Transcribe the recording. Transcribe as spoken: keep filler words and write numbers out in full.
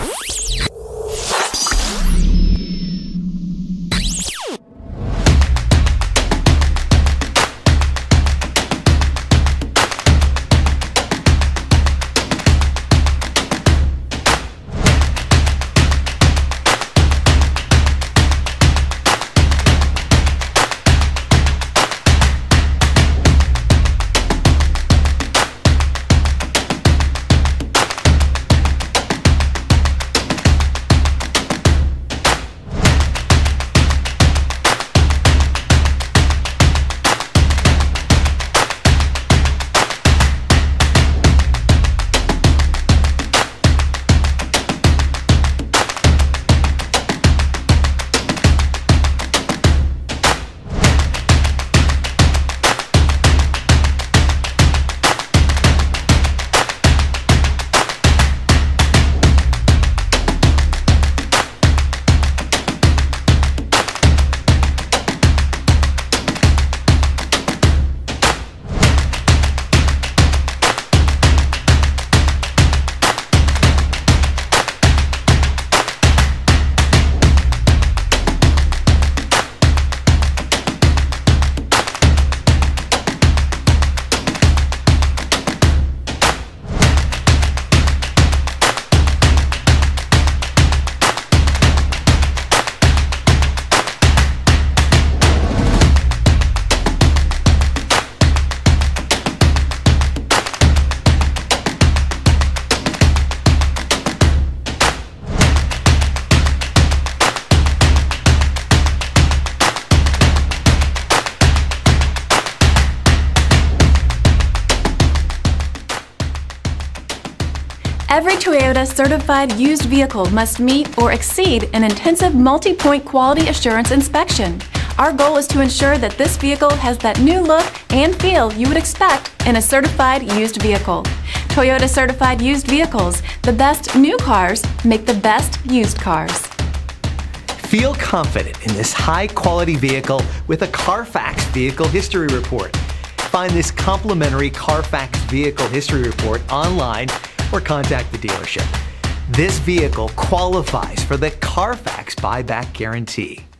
Every Toyota certified used vehicle must meet or exceed an intensive multi-point quality assurance inspection. Our goal is to ensure that this vehicle has that new look and feel you would expect in a certified used vehicle. Toyota certified used vehicles, the best new cars make the best used cars. Feel confident in this high-quality vehicle with a Carfax Vehicle History Report. Find this complimentary Carfax Vehicle History Report online or contact the dealership. This vehicle qualifies for the Carfax Buyback Guarantee.